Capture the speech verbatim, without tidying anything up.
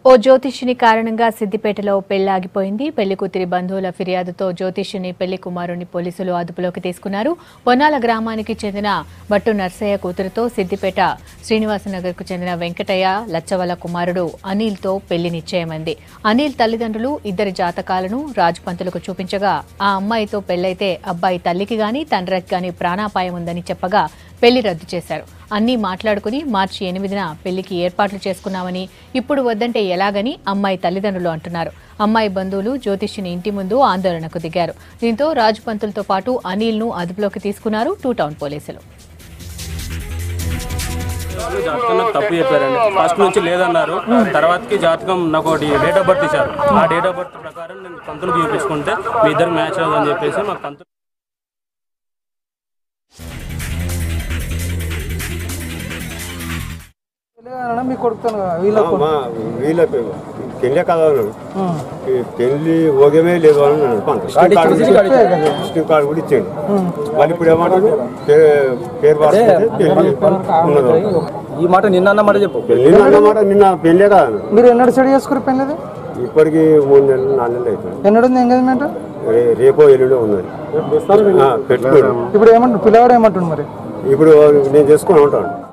ఓ జ్యోతిష్యుని కారణంగా సిద్దిపేటలో పెళ్లి ఆగిపోయింది. పెళ్లి కూతురి బంధువుల ఫిర్యాదుతో జ్యోతిష్యుని పెళ్లి కుమారుని పోలీసులు అదుపులోకి తీసుకున్నారు. పొన్నాల గ్రామానికి చెందిన బట్టు నర్సయ్య కూతురుతో సిద్దిపేట శ్రీనివాసనగర్కు చెందిన వెంకటయ్య లచ్చవల కుమారుడు అనిల్తో పెళ్లి నిశ్చయమైంది. అనిల్ తల్లిదండ్రులు ఇద్దరి జాతకాలను రాజపంతులకు చూపించగా ఆ అమ్మాయితో పెళ్లైతే అబ్బాయి తల్లికి గాని తండ్రికి గాని ప్రాణాపాయం ఉందని చెప్పగా పెళ్లి రద్దు చేశారు. అన్నీ మాట్లాడుకుని మార్చి ఎనిమిదిన పెళ్లికి ఏర్పాట్లు చేసుకున్నామని, ఇప్పుడు వద్దంటే ఎలాగని అమ్మాయి తల్లిదండ్రులు అంటున్నారు. అమ్మాయి బంధువులు జ్యోతిష్యుని ఇంటి ముందు ఆందోళనకు దిగారు. దీంతో రాజపంతులతో పాటు అనిల్ ను అదుపులోకి తీసుకున్నారు టూ టౌన్ పోలీసులు. జాతకం నాకు తప్పు చెప్పారండి. ఫస్ట్ నుంచి లేదన్నారు. తర్వాతకి జాతకం నాకు ఒకటి డేట్ ఆఫ్ బర్త్ ఇచ్చారు. ఆ డేట్ ఆఫ్ బర్త్ ప్రకారం నేను పంతులు చూపించుకుంటే మీ ఇద్దరు మ్యాచ్ అవ్వదని చెప్పేసి మాకు పంతులు మీ కొడుకుతాను వీళ్ళ పెళ్ళే కదా పెళ్లి ఓగమే లేదు అని విష్ణు కార్డు కూడా ఇచ్చాడు. వాళ్ళు ఇప్పుడు ఏమంటారు పేరు పెళ్లి ఉన్నది. ఈ మాట నిన్న అన్నమాట చెప్పు. నిన్న అన్నమాట నిన్న పెళ్ళే కదా. మీరు ఎన్నడు స్టడీ చేసుకుని పెళ్ళది? ఇప్పటికి మూడు నెలలు నాలుగు నెలలు అవుతుంది. ఎన్నడు ఉంది ఎంగేజ్మెంట్? రేపో ఎల్లుండో ఉన్నది పెట్టుకోండి. ఇప్పుడు ఏమంటారు పిల్లవాడు ఏమంటుండు మరి? ఇప్పుడు నేను చేసుకుని ఉంటాను.